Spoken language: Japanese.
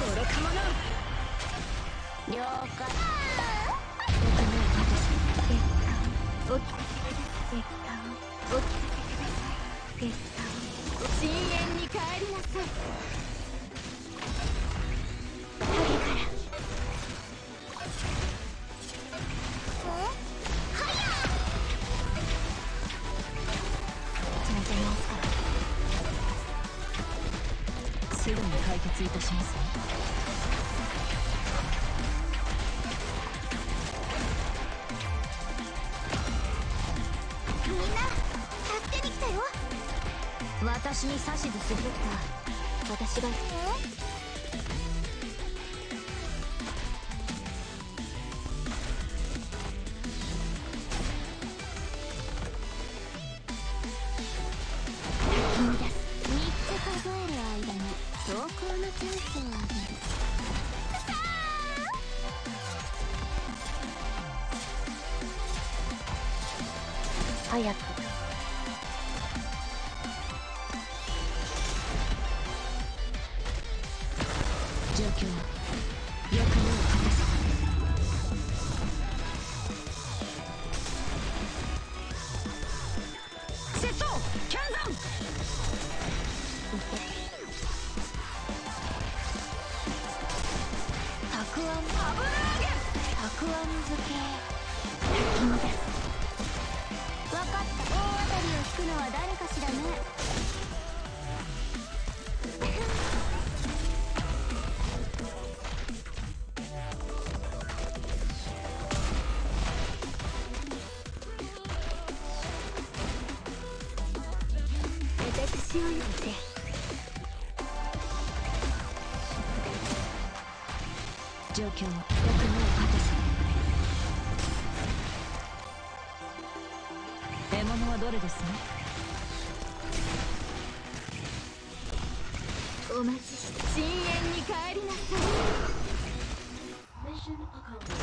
愚か者。 了解。 お聞かせください。結果をお聞かせください。結果を深淵に帰りなさい。影からはやちゃんと直すからすぐに解決いたしますね。私に指図するか。私が君です。3つ数える間に走行のチャンスをあげる。早く状況よく目をかけさセットキャンザンたくあん油揚げたくあん漬け君です分かった。大当たりを引くのは誰かしらね。私を呼んで状況をよく目をかけさ獲物はどれですね。お待ちして深淵に帰りなさい。